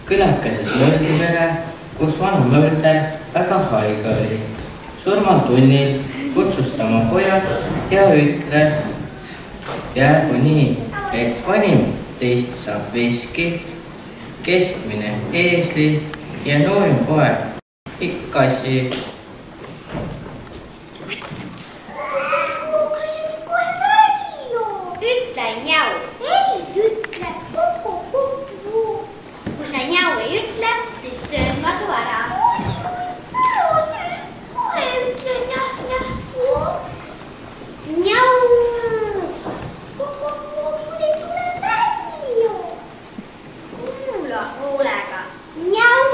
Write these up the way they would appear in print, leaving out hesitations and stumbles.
Külakeses Möldipere, kus vana Mölder väga haige oli. Surmatunnil kutsus ta oma pojad ja ütles, jäägu nii, et vanim teist saab veski, keskmine eesli ja noorim poeg kassi. Ütle njau. Ei ütle. Kui sa njau ei ütle, siis söön ma su ära. Kohe ütle njau. Njau. Mul ei tule välja. Kuula hoolega. Njau.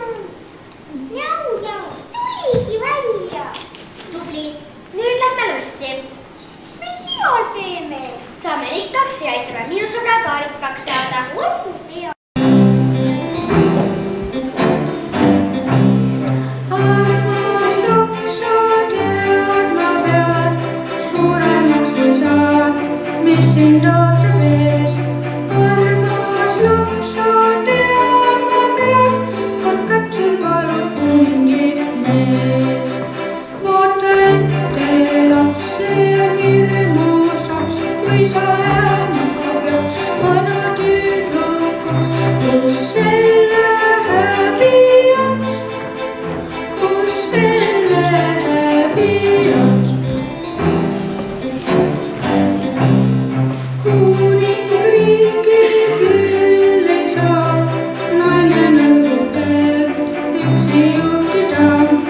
Njau. Tuligi välja. Tubli. Nüüd lähme lossi. Mis me seal teeme? Saame rikkaks ja aitame minu sõbra ka rikkaks saada. Olgu hea. Armas lops, sa tead, ma pean suuremaks kui saad, mis sind ootab ees. Armas lops, sa tead, ma pean, kord kätsul palub kuninglik mees. Vaata ette, lapse on hirmus laps, kui sa jääma peaks vana tüdruku, kus selle häbi on, kus selle häbi on. Kuningriiki küll ei saa, naine nõrgutab üksi juhtida.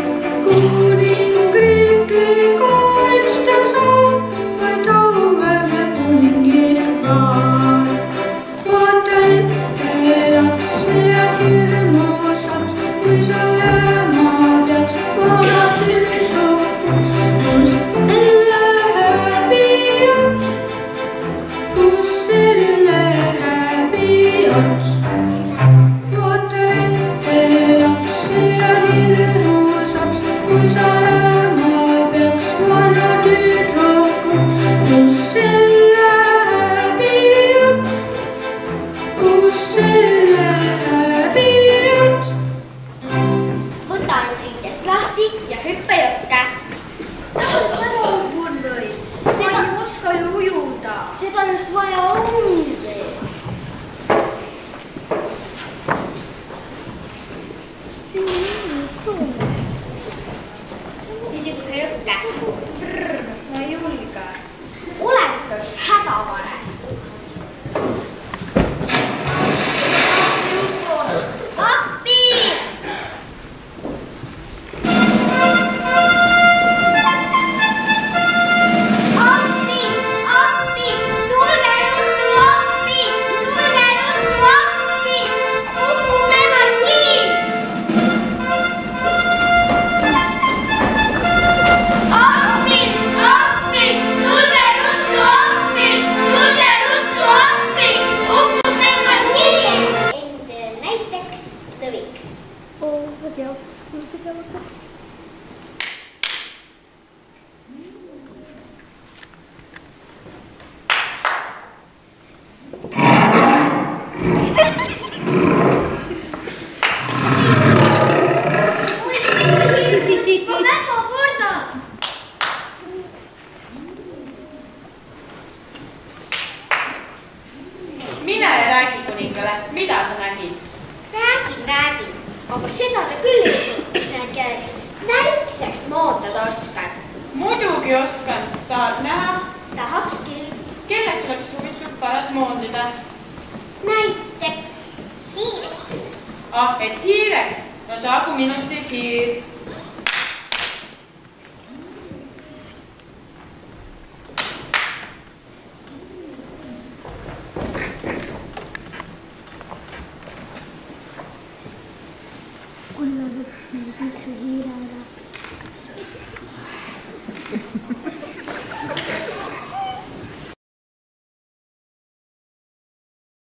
Kuningriiki kaitsta saab vaid auväärne kuninglik paar. Vaata ette, laps, see on hirmus laps, kui sa jääma peaks vana tüdruku, kus selle häbi on, kus selle häbi on. Vaata ette, laps, see on hirmus laps, kui sa jääma peaks vana tüdruku, kus selle häbi on, kus selle häbi on. Võta nüüd riidest lahti ja hüppa jõkke. Tahad ära upunuid? Ma ei oska ju ujuda. Seda just vaja ongi. Nüüd hüppa jõkke. Ma ei julge. Oled üks hädavare. Appi! Appi! Tulge ruttu appi! Tulge ruttu appi! Upume Martin! Appi! Tulge ruttu appi! Tulge ruttu appi! Upume Martin! End näiteks lõviks. Ma väga kordan. Mine ja räägi kuningale, mida sa nägid? Räägin. Aga seda ta küll ei suutnud, väikseks mootada oskad. Muidugi oskan. Tahad näha? Tahaks küll. Kelleks oleks huvitav paras moondida? Näiteks hiireks. Ah, et hiireks? No saagu minust siis hiir. Kulla lõpp meil kõik see hiire ära.